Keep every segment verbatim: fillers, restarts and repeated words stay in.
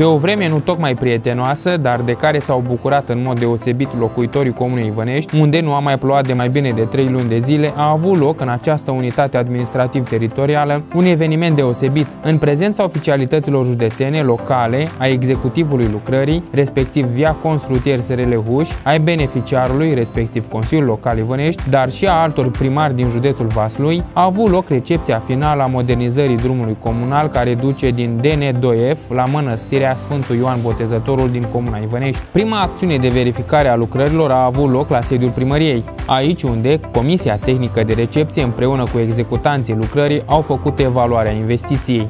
Pe o vreme nu tocmai prietenoasă, dar de care s-au bucurat în mod deosebit locuitorii comunei Ivănești, unde nu a mai plouat de mai bine de trei luni de zile, a avut loc în această unitate administrativ-teritorială un eveniment deosebit, în prezența oficialităților județene, locale, a executivului lucrării, respectiv Via Constructier S R L Huș, ai beneficiarului, respectiv Consiliul Local Ivănești, dar și a altor primari din județul Vaslui. A avut loc recepția finală a modernizării drumului comunal care duce din D N doi F la Mănăstirea Sfântul Ioan Botezătorul din comuna Ivănești. Prima acțiune de verificare a lucrărilor a avut loc la sediul primăriei, aici unde Comisia Tehnică de Recepție împreună cu executanții lucrării au făcut evaluarea investiției.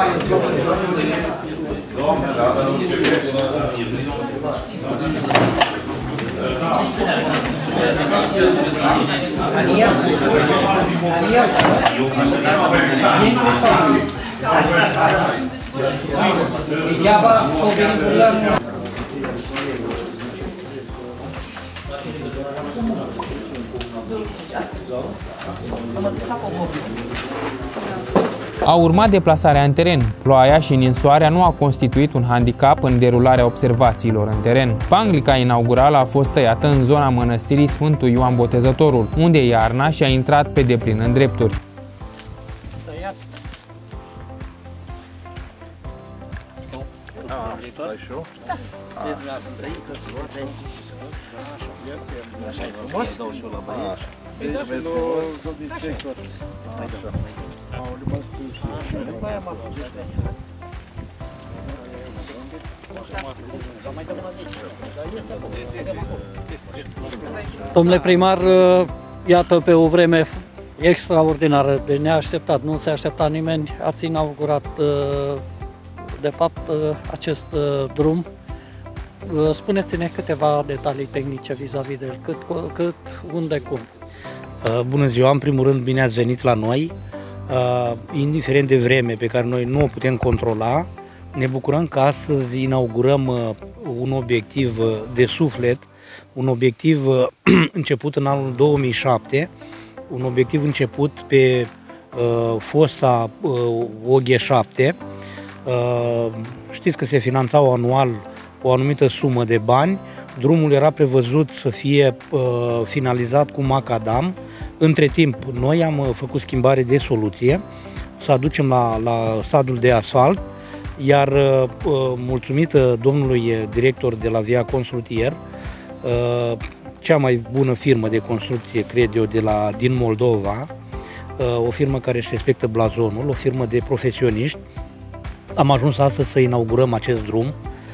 A urmat deplasarea în teren. Ploaia și ninsoarea nu a constituit un handicap în derularea observațiilor în teren. Panglica inaugurală a fost tăiată în zona mănăstirii Sfântul Ioan Botezătorul, unde iarna și-a intrat pe deplin în drepturi. Domnule primar, iată, pe o vreme extraordinară, de neașteptat, nu se aștepta nimeni, ați inaugurat de fapt acest drum. Spuneți-ne câteva detalii tehnice vis-a-vis de el, cât, cât, unde, cum. Bună ziua, în primul rând bine ați venit la noi. Indiferent de vreme pe care noi nu o putem controla, ne bucurăm că astăzi inaugurăm un obiectiv de suflet, un obiectiv început în anul două mii șapte, un obiectiv început pe uh, fosta uh, O G șapte. Uh, știți că se finanțau anual o anumită sumă de bani. Drumul era prevăzut să fie uh, finalizat cu macadam. Între timp, noi am uh, făcut schimbare de soluție, să aducem la, la stadiul de asfalt, iar uh, mulțumită domnului director de la Via Constructier, uh, cea mai bună firmă de construcție, cred eu, de la, din Moldova, uh, o firmă care își respectă blazonul, o firmă de profesioniști, am ajuns astăzi să inaugurăm acest drum.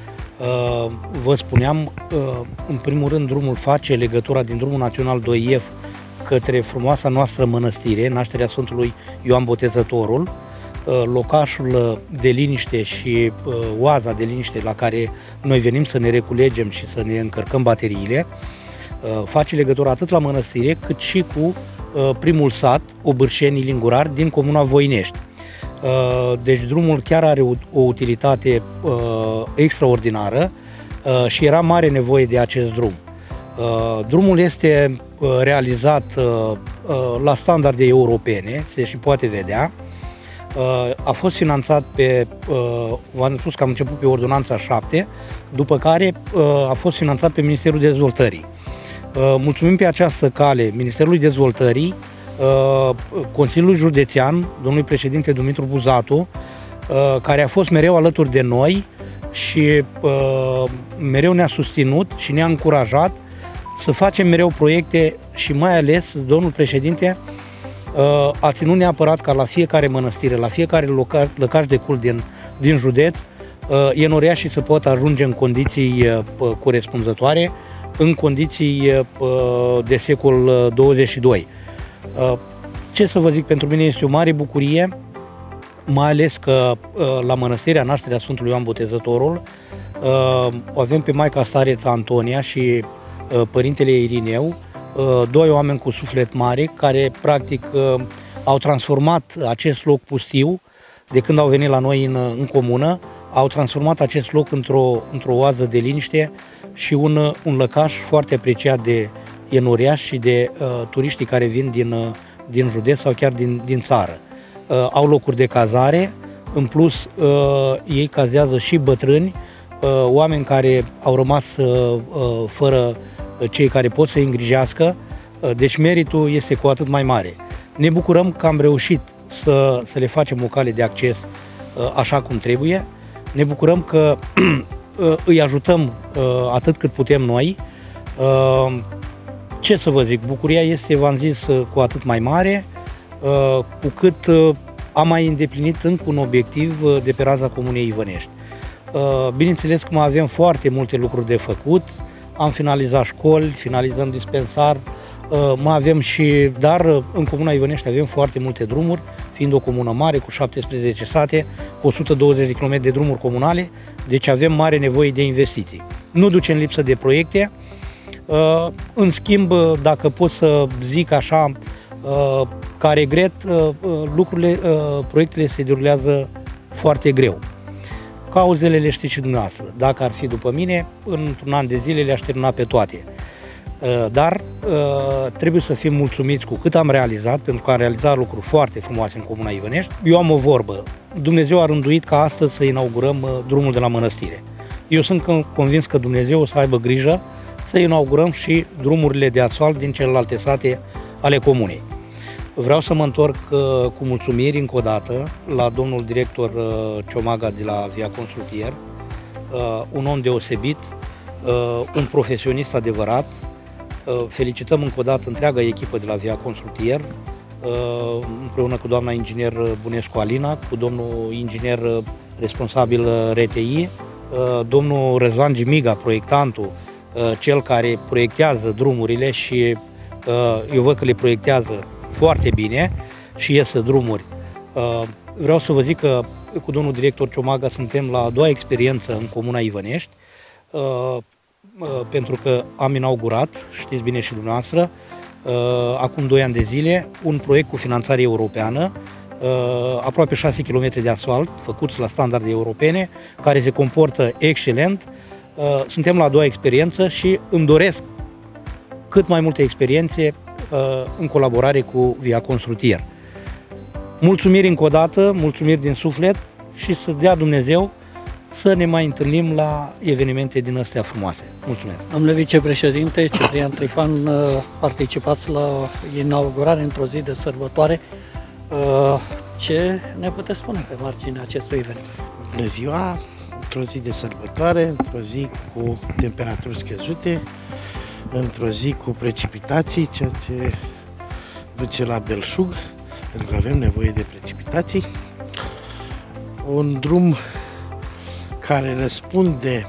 Vă spuneam, în primul rând, drumul face legătura din drumul național doi F către frumoasa noastră mănăstire, nașterea Sfântului Ioan Botezătorul, locașul de liniște și oaza de liniște la care noi venim să ne reculegem și să ne încărcăm bateriile, face legătura atât la mănăstire cât și cu primul sat, Obârșenii Lingurari, din comuna Voinești. Deci drumul chiar are o utilitate uh, extraordinară uh, și era mare nevoie de acest drum. Uh, drumul este uh, realizat uh, uh, la standarde europene, se și poate vedea. Uh, a fost finanțat pe, uh, v-am spus că am început pe ordonanța șapte, după care uh, a fost finanțat pe Ministerul Dezvoltării. Uh, mulțumim pe această cale Ministerului Dezvoltării, Consiliul Județean, domnul președinte Dumitru Buzatu, care a fost mereu alături de noi și mereu ne-a susținut și ne-a încurajat să facem mereu proiecte și mai ales domnul președinte a ținut neapărat ca la fiecare mănăstire, la fiecare lăcaș de cult din, din județ, enoriașii să pot ajunge în condiții corespunzătoare, în condiții de secol douăzeci și doi. Ce să vă zic, pentru mine este o mare bucurie, mai ales că la mănăstirea Nașterea Sfântului Ioan Botezătorul o avem pe Maica Stareța Antonia și părintele Irineu, doi oameni cu suflet mare care practic au transformat acest loc pustiu de când au venit la noi în, în comună, au transformat acest loc într-o într-o oază de liniște și un, un lăcaș foarte apreciat de enoriași și de uh, turiștii care vin din, uh, din județ sau chiar din, din țară. Uh, au locuri de cazare, în plus uh, ei cazează și bătrâni oameni care au rămas fără cei care pot să îi îngrijească, deci meritul este cu atât mai mare. Ne bucurăm că am reușit să, să le facem o cale de acces așa cum trebuie, ne bucurăm că îi ajutăm atât cât putem noi. Ce să vă zic, bucuria este, v-am zis, cu atât mai mare, cu cât am mai îndeplinit încă un obiectiv de pe raza Comunei Ivănești. Bineînțeles că mai avem foarte multe lucruri de făcut, am finalizat școli, finalizăm dispensar, mai avem și, dar în Comuna Ivănești avem foarte multe drumuri, fiind o comună mare cu șaptesprezece sate, cu o sută douăzeci de kilometri de drumuri comunale, deci avem mare nevoie de investiții. Nu ducem lipsă de proiecte, în schimb, dacă pot să zic așa, ca regret, lucrurile, proiectele se derulează foarte greu. Cauzele le știți și dumneavoastră. Dacă ar fi după mine, într-un an de zile le-aș termina pe toate. Dar trebuie să fim mulțumiți cu cât am realizat, pentru că am realizat lucruri foarte frumoase în Comuna Ivănești. Eu am o vorbă. Dumnezeu a rânduit ca astăzi să inaugurăm drumul de la Mănăstire. Eu sunt convins că Dumnezeu o să aibă grijă să inaugurăm și drumurile de asfalt din celelalte sate ale comunei. Vreau să mă întorc cu mulțumiri încă o dată la domnul director Ciomaga de la Via Constructier, un om deosebit, un profesionist adevărat. Felicităm încă o dată întreaga echipă de la Via Constructier, împreună cu doamna inginer Bunescu Alina, cu domnul inginer responsabil R T I, domnul Răzvan Gimiga, proiectantul, cel care proiectează drumurile și eu văd că le proiectează foarte bine și ies drumuri. Vreau să vă zic că cu domnul director Ciomaga suntem la a doua experiență în Comuna Ivănești, pentru că am inaugurat, știți bine și dumneavoastră, acum doi ani de zile, un proiect cu finanțare europeană, aproape șase kilometri de asfalt, făcuți la standarde europene, care se comportă excelent. Suntem la a doua experiență și îmi doresc cât mai multe experiențe în colaborare cu Via Constructier. Mulțumiri încă o dată, mulțumiri din suflet și să dea Dumnezeu să ne mai întâlnim la evenimente din astea frumoase. Mulțumesc! Domnule vicepreședinte Ciprian Trifan, participați la inaugurare într-o zi de sărbătoare. Ce ne puteți spune pe marginea acestui eveniment? Bună ziua! Într-o zi de sărbătoare, într-o zi cu temperaturi scăzute, într-o zi cu precipitații, ceea ce duce la belșug, pentru că avem nevoie de precipitații. Un drum care răspunde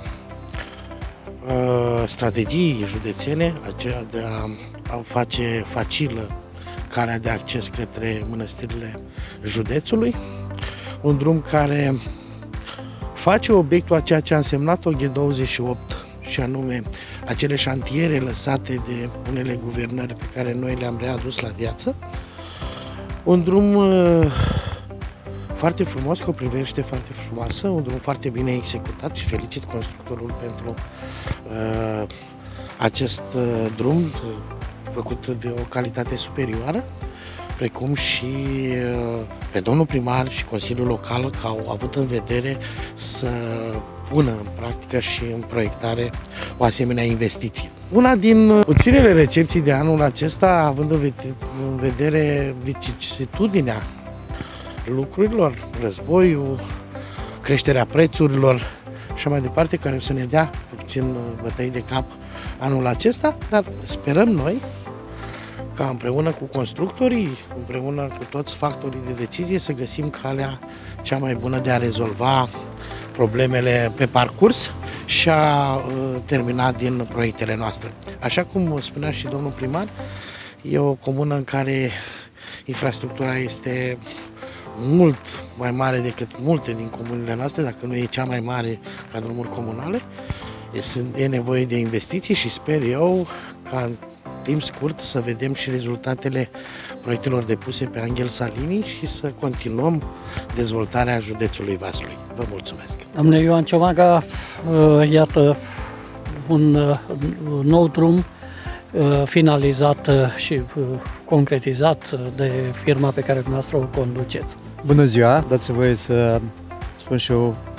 uh, strategiei județene, aceea de a, a face facilă calea de acces către mănăstirile județului. Un drum care face obiectul a ceea ce a însemnat-o G douăzeci și opt, și anume acele șantiere lăsate de unele guvernări pe care noi le-am readus la viață. Un drum uh, foarte frumos, cu o priveliște foarte frumoasă, un drum foarte bine executat și felicit constructorul pentru uh, acest uh, drum făcut de o calitate superioară, precum și uh, pe domnul primar și Consiliul Local, că au avut în vedere să pună în practică și în proiectare o asemenea investiție. Una din puținele recepții de anul acesta, având în vedere vicisitudinea lucrurilor, războiul, creșterea prețurilor și mai departe, care o să ne dea puțin bătăi de cap anul acesta, dar sperăm noi ca împreună cu constructorii, împreună cu toți factorii de decizie, să găsim calea cea mai bună de a rezolva problemele pe parcurs și a uh, termina din proiectele noastre. Așa cum spunea și domnul primar, e o comună în care infrastructura este mult mai mare decât multe din comunile noastre, dacă nu e cea mai mare ca drumuri comunale. E, e nevoie de investiții și sper eu ca în timp scurt să vedem și rezultatele proiectelor depuse pe Angel Salini și să continuăm dezvoltarea județului Vaslui. Vă mulțumesc! Domnule Ioan Ciomaga, iată un nou drum finalizat și concretizat de firma pe care dumneavoastră o conduceți. Bună ziua! Dați-mi voie să spun și eu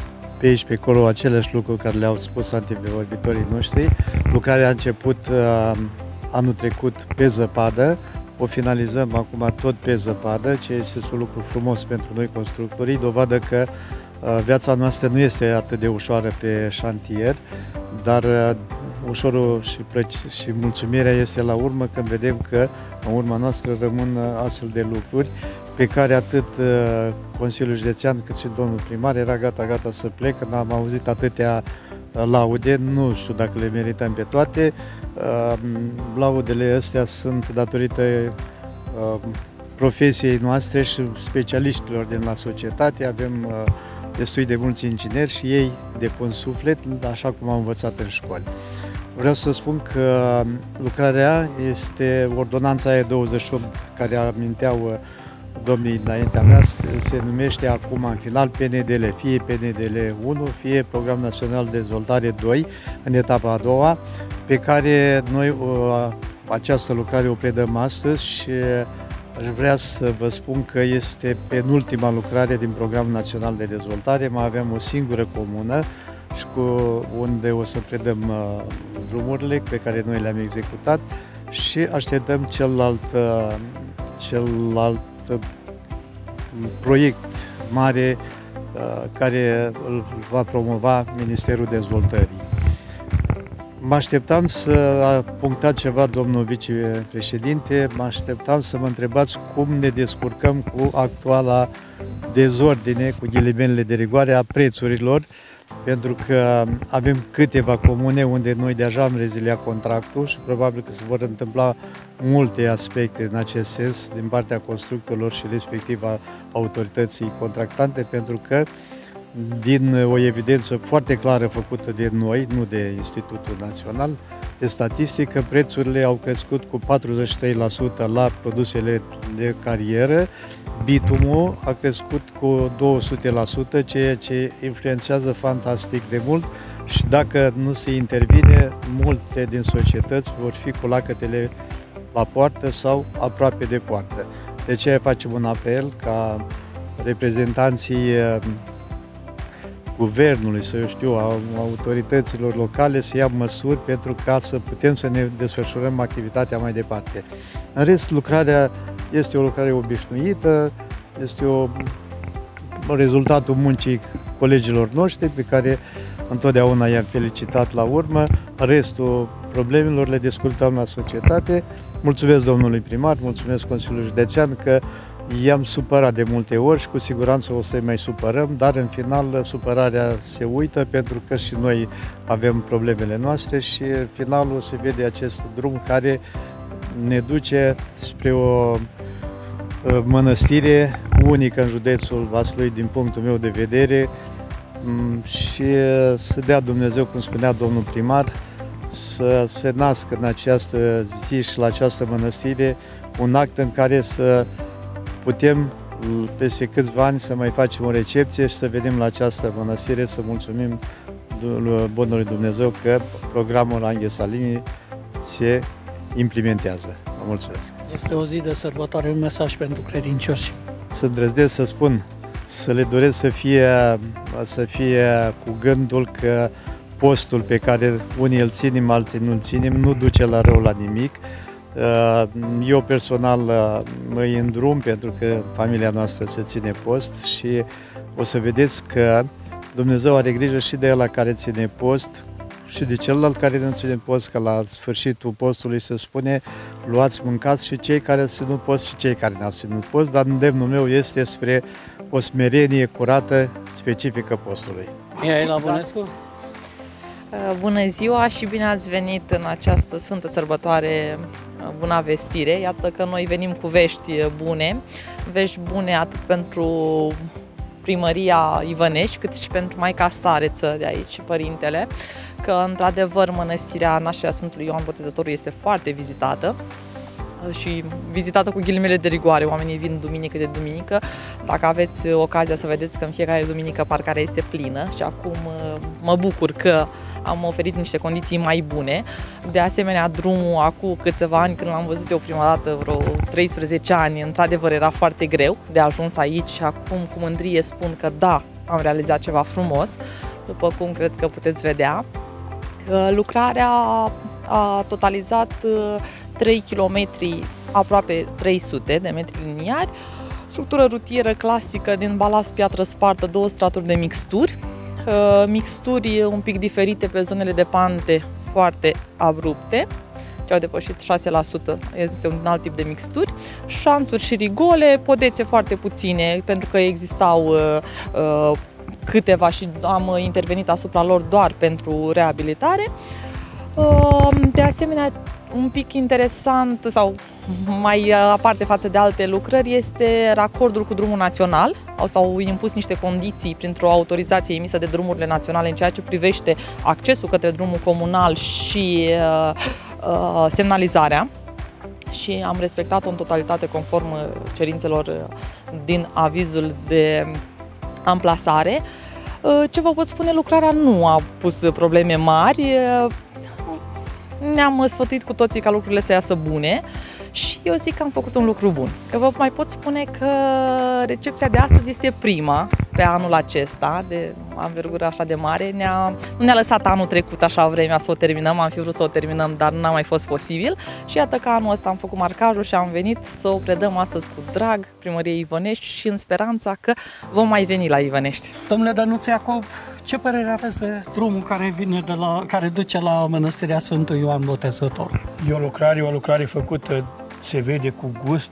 pe aici, pe acolo, aceleași lucruri care le-au spus antevorbitorii noștri. Lucrarea a început uh, anul trecut pe zăpadă, o finalizăm acum tot pe zăpadă, ceea ce este un lucru frumos pentru noi constructorii, dovadă că uh, viața noastră nu este atât de ușoară pe șantier, dar uh, ușorul și, plăci- și mulțumirea este la urmă când vedem că în urma noastră rămân uh, astfel de lucruri pe care atât uh, Consiliul Județean cât și domnul primar era gata-gata să plec, când am auzit atâtea uh, laude, nu știu dacă le merităm pe toate. Uh, laudele astea sunt datorită uh, profesiei noastre și specialiștilor din la societate. Avem uh, destui de mulți ingineri și ei depun suflet, așa cum am învățat în școli. Vreau să spun că lucrarea este ordonanța E douăzeci și opt, care aminteau domnii înaintea mea, se numește acum în final P N D L, fie P N D L unu, fie Program Național de Dezvoltare doi, în etapa a doua, pe care noi această lucrare o predăm astăzi și aș vrea să vă spun că este penultima lucrare din Programul Național de Dezvoltare. Mai avem o singură comună și cu unde o să predăm uh, drumurile pe care noi le-am executat și așteptăm celălalt, uh, celălalt uh, proiect mare uh, care îl va promova Ministerul Dezvoltării. Mă așteptam să a punctat ceva domnul vicepreședinte, mă așteptam să mă întrebați cum ne descurcăm cu actuala dezordine, cu ghilimelele de rigoare, a prețurilor, pentru că avem câteva comune unde noi deja am reziliat contractul și probabil că se vor întâmpla multe aspecte în acest sens din partea constructorilor și respectiv a autorității contractante, pentru că din o evidență foarte clară făcută de noi, nu de Institutul Național de Statistică, prețurile au crescut cu patruzeci și trei la sută la produsele de carieră, bitumul a crescut cu două sute la sută, ceea ce influențează fantastic de mult și dacă nu se intervine, multe din societăți vor fi cu lacătele la poartă sau aproape de poartă. De aceea facem un apel ca reprezentanții guvernului, să eu știu, a autorităților locale să ia măsuri pentru ca să putem să ne desfășurăm activitatea mai departe. În rest, lucrarea este o lucrare obișnuită, este o, rezultatul muncii colegilor noștri pe care întotdeauna i-am felicitat la urmă. Restul problemelor le discutăm la societate. Mulțumesc domnului primar, mulțumesc Consiliul Județean că i-am supărat de multe ori și cu siguranță o să-i mai supărăm, dar în final supărarea se uită pentru că și noi avem problemele noastre și în finalul se vede acest drum care ne duce spre o mănăstire unică în județul Vaslui din punctul meu de vedere și să dea Dumnezeu, cum spunea domnul primar, să se nască în această zi și la această mănăstire un act în care să putem peste câțiva ani să mai facem o recepție și să venim la această mănăstire să mulțumim Bunului Dumnezeu că programul Anghe Salini se implementează. Vă mulțumesc! Este o zi de sărbătoare, un mesaj pentru credincioși. Să îndrăznesc să spun, să le doresc să fie, să fie cu gândul că postul pe care unii îl ținem, alții nu îl ținem, nu duce la rău la nimic. Eu personal îi îndrum pentru că familia noastră se ține post și o să vedeți că Dumnezeu are grijă și de ăla care ține post și de celălalt care nu ține post, că la sfârșitul postului se spune luați, mâncați și cei care ținut post și cei care n-au ținut post, dar îndemnul meu este spre o smerenie curată specifică postului. Mihaela Bănescu? Bună ziua și bine ați venit în această sfântă sărbătoare, Buna Vestire. Iată că noi venim cu vești bune, vești bune atât pentru primăria Ivănești, cât și pentru Maica Stareță de aici, părintele, că într-adevăr mănăstirea Nașterea Sfântului Ioan Botezătorul este foarte vizitată și vizitată cu ghilimele de rigoare. Oamenii vin duminică de duminică. Dacă aveți ocazia să vedeți că în fiecare duminică parcarea este plină și acum mă bucur că am oferit niște condiții mai bune. De asemenea, drumul acum câțiva ani, când l-am văzut eu prima dată, vreo treisprezece ani, într-adevăr era foarte greu de ajuns aici și acum cu mândrie spun că da, am realizat ceva frumos. după cum cred că puteți vedea. Lucrarea a totalizat trei kilometri, aproape trei sute de metri liniari, structură rutieră clasică din balast, piatră spartă, două straturi de mixturi, mixturi un pic diferite pe zonele de pante foarte abrupte, ce au depășit șase la sută, este un alt tip de mixturi, șanțuri și rigole, podețe foarte puține, pentru că existau uh, uh, câteva și am intervenit asupra lor doar pentru reabilitare. Uh, de asemenea, un pic interesant sau mai aparte față de alte lucrări este racordul cu drumul național. S-au impus niște condiții printr-o autorizație emisă de drumurile naționale în ceea ce privește accesul către drumul comunal și uh, uh, semnalizarea și am respectat-o în totalitate conform cerințelor din avizul de amplasare. Uh, ce vă pot spune, lucrarea nu a pus probleme mari. Uh, Ne-am sfătuit cu toții ca lucrurile să iasă bune și eu zic că am făcut un lucru bun. Că vă mai pot spune că recepția de astăzi este prima pe anul acesta, de anvergură așa de mare. Ne-a, nu ne-a lăsat anul trecut așa vremea să o terminăm, am fi vrut să o terminăm, dar n-a mai fost posibil. Și iată că anul ăsta am făcut marcajul și am venit să o predăm astăzi cu drag Primăriei Ivănești și în speranța că vom mai veni la Ivănești. Domnule Dănuț Iacob, ce părere aveți de drumul care, vine de la, care duce la Mănăstirea Sfântul Ioan Botezător? E o lucrare, o lucrare făcută, se vede cu gust,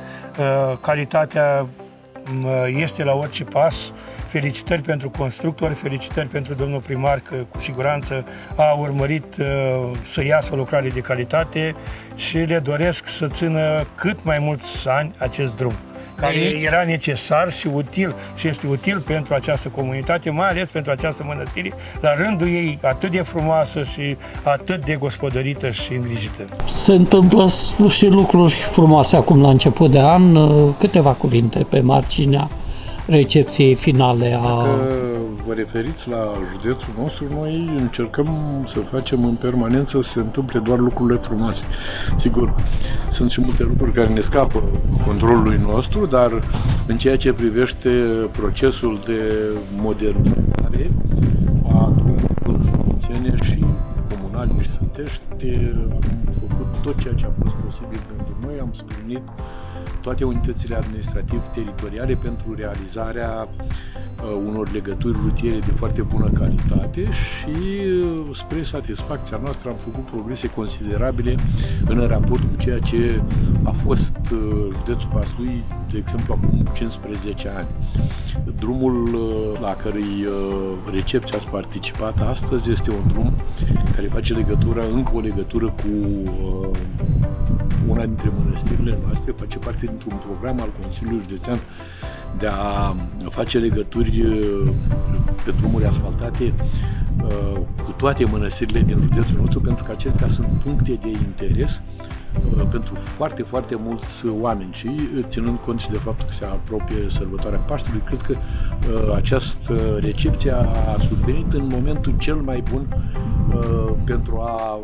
calitatea este la orice pas. Felicitări pentru constructori, felicitări pentru domnul primar că cu siguranță a urmărit să iasă o lucrare de calitate și le doresc să țină cât mai mulți ani acest drum, care era necesar și util și este util pentru această comunitate, mai ales pentru această mănăstire, la rândul ei atât de frumoasă și atât de gospodărită și îngrijită. Se întâmplă și lucruri frumoase acum la început de an. Câteva cuvinte pe marginea recepției finale a... Dacă vă referiți la județul nostru, noi încercăm să facem în permanență să se întâmple doar lucrurile frumoase. Sigur, sunt și multe lucruri care ne scapă controlului nostru, dar în ceea ce privește procesul de modernizare a drumurilor județene și comunale și sătești, am făcut tot ceea ce a fost posibil pentru noi, am sprijinit toate unitățile administrativ-teritoriale pentru realizarea uh, unor legături rutiere de foarte bună calitate și uh, spre satisfacția noastră am făcut progrese considerabile în raport cu ceea ce a fost uh, județul Vaslui, de exemplu, acum cincisprezece ani. Drumul uh, la cărui uh, recepție ați participat astăzi este un drum care face legătura, încă o legătură cu uh, una dintre mănăstirile noastre, face parte dintr-un program al Consiliului Județean de a face legături pe drumuri asfaltate cu toate mănăstirile din județul nostru, pentru că acestea sunt puncte de interes pentru foarte, foarte mulți oameni și ținând cont și de faptul că se apropie sărbătoarea Paștelui, cred că această recepție a survenit în momentul cel mai bun pentru a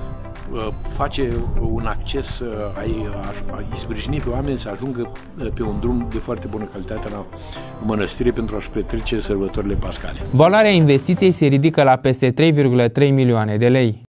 face un acces, a-i sprijini pe oameni să ajungă pe un drum de foarte bună calitate la mănăstire pentru a-și petrece sărbătorile pascale. Valoarea investiției se ridică la peste trei virgulă trei milioane de lei.